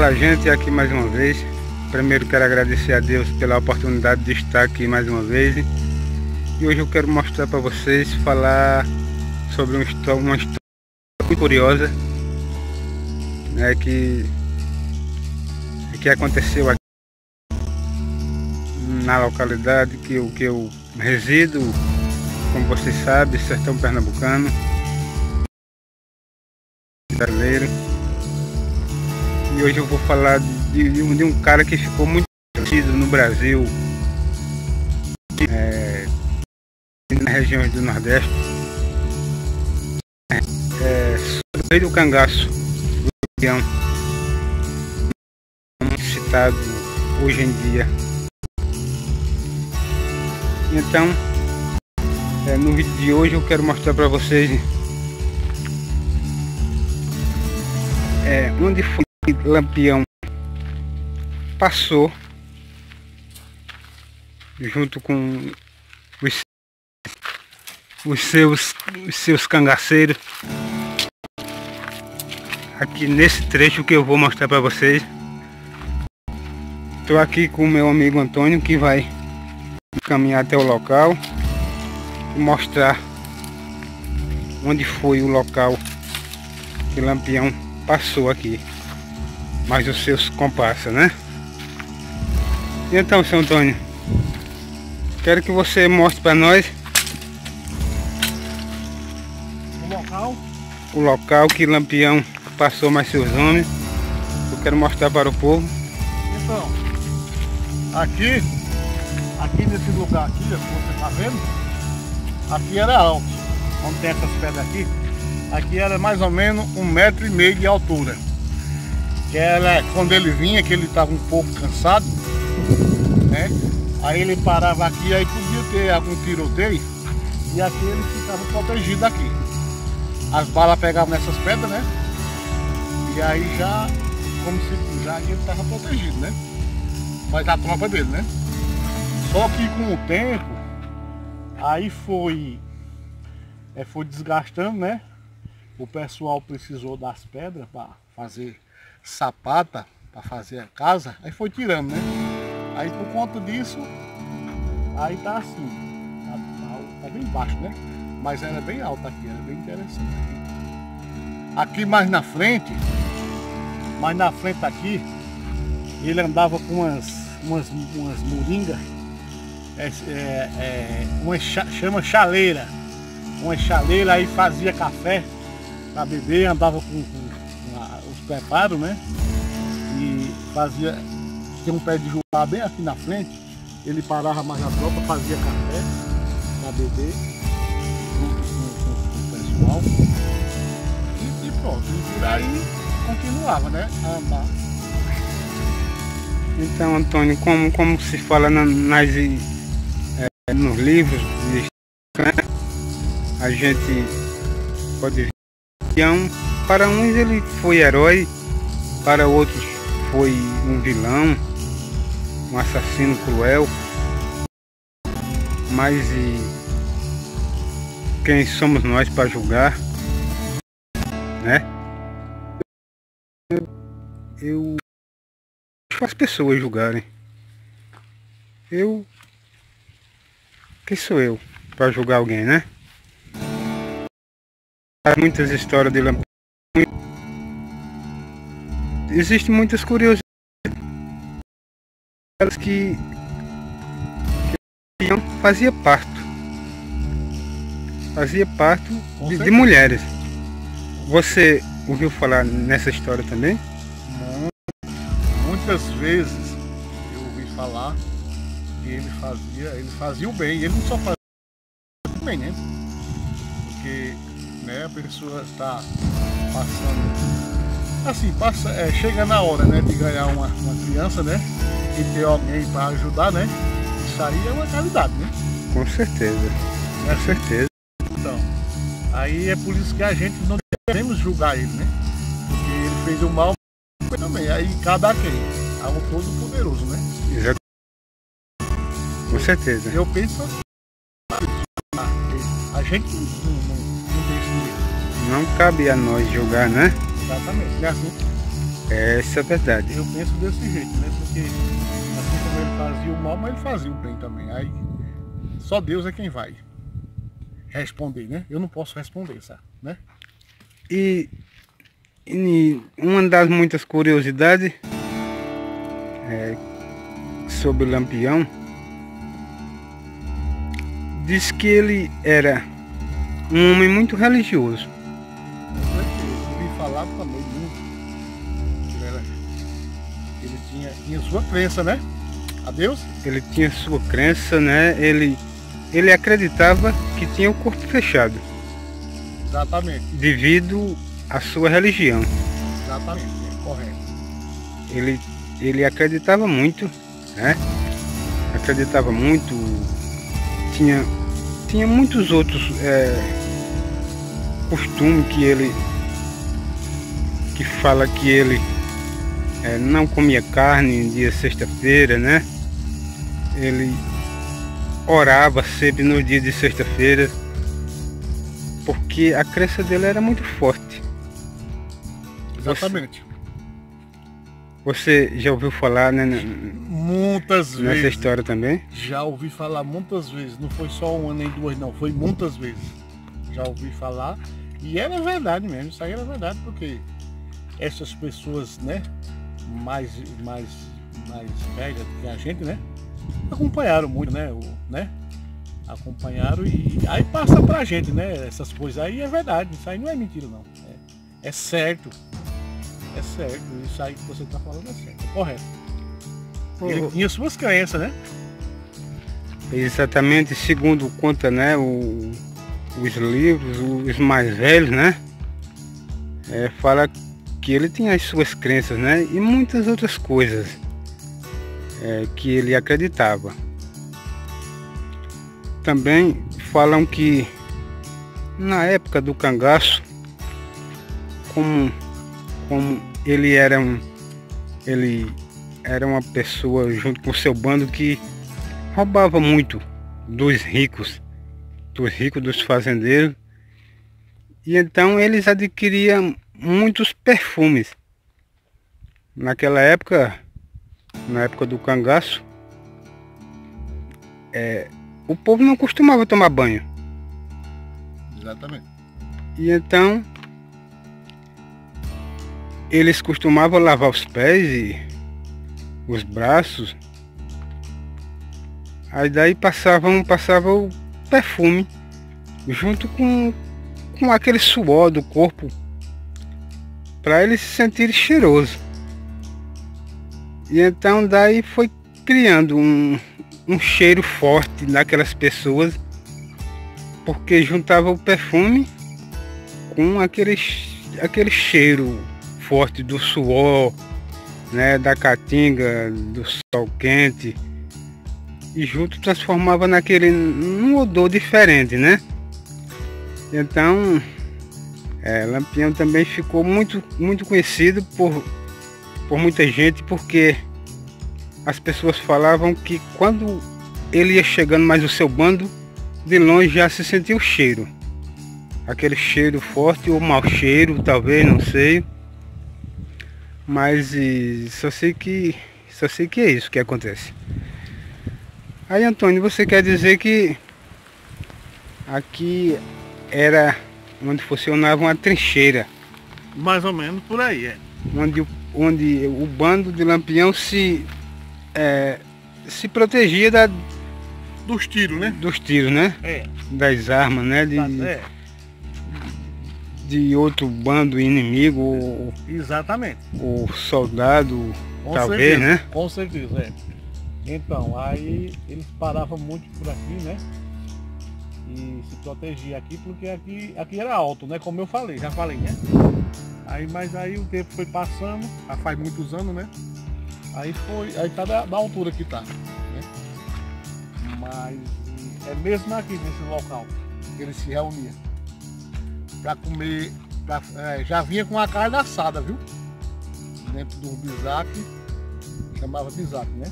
Fala, gente, aqui mais uma vez. Primeiro quero agradecer a Deus pela oportunidade de estar aqui mais uma vez. E hoje eu quero mostrar para vocês, falar sobre uma história muito curiosa, né, que aconteceu aqui na localidade que eu resido, como vocês sabem, sertão pernambucano, brasileiro. E hoje eu vou falar de um cara que ficou muito conhecido no Brasil, nas regiões do Nordeste, o rei do cangaço, do Lampião, muito citado hoje em dia. Então, no vídeo de hoje eu quero mostrar para vocês onde foi Lampião passou junto com os seus cangaceiros, aqui nesse trecho que eu vou mostrar para vocês. Estou aqui com o meu amigo Antônio, que vai caminhar até o local e mostrar onde foi o local que Lampião passou aqui, mais os seus comparsas, né? E então, seu Antônio, quero que você mostre para nós o local que Lampião passou mais seus homens. Eu quero mostrar para o povo. Então, aqui nesse lugar aqui, que você está vendo, aqui era alto, onde tem essas pedras aqui era mais ou menos 1,5 m de altura. Que era quando ele vinha, que ele estava um pouco cansado, né? Aí ele parava aqui, aí podia ter algum tiroteio, e aqui ele ficava protegido aqui. As balas pegavam nessas pedras, né? E aí já, como se já ele estava protegido, né? Mas a tropa dele, né? Só que com o tempo, aí foi desgastando, né? O pessoal precisou das pedras para fazer sapata, para fazer a casa, aí foi tirando, né? Aí por conta disso, aí tá assim, tá bem baixo, né? Mas era bem alto aqui, era bem interessante aqui mais na frente aqui, ele andava com umas moringas, chama chaleira, uma chaleira, aí fazia café para beber, andava com os preparos, né? E fazia, tinha um pé de jubá bem aqui na frente, ele parava mais na tropa, fazia café para beber junto com o pessoal e pronto, e por aí continuava, né, a andar. Então, Antônio, como se fala nos livros, a gente pode ver que para uns ele foi herói, para outros foi um vilão, um assassino cruel. Mas quem somos nós para julgar, né? Eu deixo as pessoas julgarem. Quem sou eu para julgar alguém, né? Há muitas histórias de Lampião. Existem muitas curiosidades que fazia parto de mulheres. Você ouviu falar nessa história também? Muitas vezes eu ouvi falar que ele fazia o bem, e ele não só fazia o bem, né? Porque, né, a pessoa está passando, assim, chega na hora, né, de ganhar uma criança, né, e ter alguém para ajudar, né? Isso aí é uma caridade, né? Com certeza, com certeza. Então, aí é por isso que a gente não devemos julgar ele, né? Porque ele fez o mal também, aí cabe a quem? Ao Todo-Poderoso, né? Exato. Com certeza. Eu penso assim, a gente não cabe a nós julgar, né? Exatamente, é assim. Essa é a verdade. Eu penso desse jeito, né? Porque assim como ele fazia o mal, mas ele fazia o bem também. Aí só Deus é quem vai responder, né? Eu não posso responder, sabe? Né? E uma das muitas curiosidades sobre o Lampião, diz que ele era um homem muito religioso. Eu ouvi falar também muito. Ele tinha sua crença, né? A Deus? Ele tinha sua crença, né? Ele acreditava que tinha o corpo fechado. Exatamente. Devido à sua religião. Exatamente, correto. Ele acreditava muito, né? Acreditava muito. Tinha muitos outros costumes que fala que ele não comia carne em dia sexta-feira, né? Ele orava sempre no dia de sexta-feira, porque a crença dele era muito forte. Exatamente. Você já ouviu falar, né, muitas vezes nessa história também? Já ouvi falar muitas vezes. Não foi só um ano nem duas, não. Foi muitas vezes. Já ouvi falar. E era verdade mesmo. Isso aí era verdade, porque essas pessoas, né, mais velhas do que a gente, né, acompanharam muito, né? Acompanharam e aí passa pra gente, né? Essas coisas aí é verdade. Isso aí não é mentira, não. É certo. É certo. Isso aí que você está falando é certo. É correto. Ele tinha suas crenças, né? Exatamente, segundo conta, né, os livros, os mais velhos, né? Fala que ele tinha as suas crenças, né? E muitas outras coisas que ele acreditava. Também falam que na época do cangaço, como ele era uma pessoa junto com seu bando que roubava muito dos ricos, dos fazendeiros, e então eles adquiriam muitos perfumes. Naquela época, na época do cangaço, o povo não costumava tomar banho. Exatamente. E então eles costumavam lavar os pés e os braços. Aí daí passava o perfume junto com aquele suor do corpo, para eles se sentirem cheirosos. E então daí foi criando um cheiro forte naquelas pessoas, porque juntava o perfume com aquele cheiro forte do suor, né, da caatinga, do sol quente, e junto transformava num odor diferente, né? Então Lampião também ficou muito conhecido por muita gente, porque as pessoas falavam que quando ele ia chegando mais o seu bando, de longe já se sentia o cheiro, aquele cheiro forte ou mau cheiro, talvez, não sei. Mas só sei que é isso que acontece. Aí, Antônio, você quer dizer que aqui era onde funcionava uma trincheira? Mais ou menos por aí, Onde o bando de Lampião se protegia dos tiros, né? Dos tiros, né? Das armas, né? De outro bando inimigo. Exatamente. O soldado, com talvez, certeza, né? Com certeza, Então, aí eles paravam muito por aqui, né? E se protegia aqui, porque aqui era alto, né? Como eu falei, já falei, né? Mas aí o tempo foi passando, já faz muitos anos, né? Aí tá da altura que tá, né? Mas é mesmo aqui nesse local que eles se reuniam para comer, já vinha com a carne assada, viu? Dentro do bisaque, chamava bisaque, né?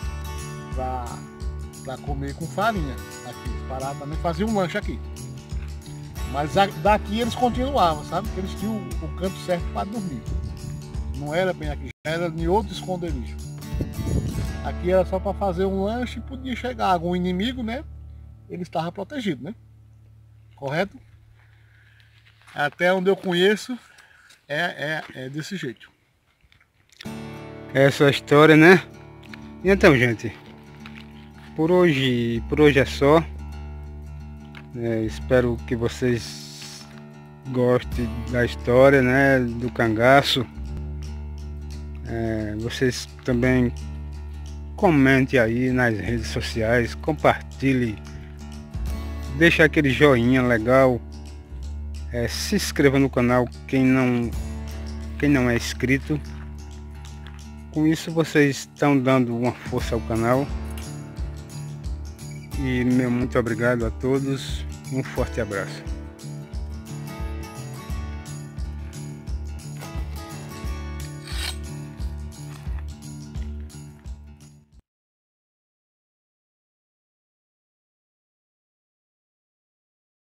Pra comer com farinha aqui. Parar também, fazia um lanche aqui. Mas daqui eles continuavam, sabe? Porque eles tinham o canto certo para dormir. Não era bem aqui, já era em outro esconderijo. Aqui era só para fazer um lanche e podia chegar algum inimigo, né? Ele estava protegido, né? Correto? Até onde eu conheço é desse jeito. Essa é a história, né? Então, gente, por hoje é só. Espero que vocês gostem da história, né, do cangaço. Vocês também comentem aí nas redes sociais, compartilhe, deixa aquele joinha legal, se inscreva no canal quem não é inscrito. Com isso vocês estão dando uma força ao canal. E meu muito obrigado a todos, um forte abraço.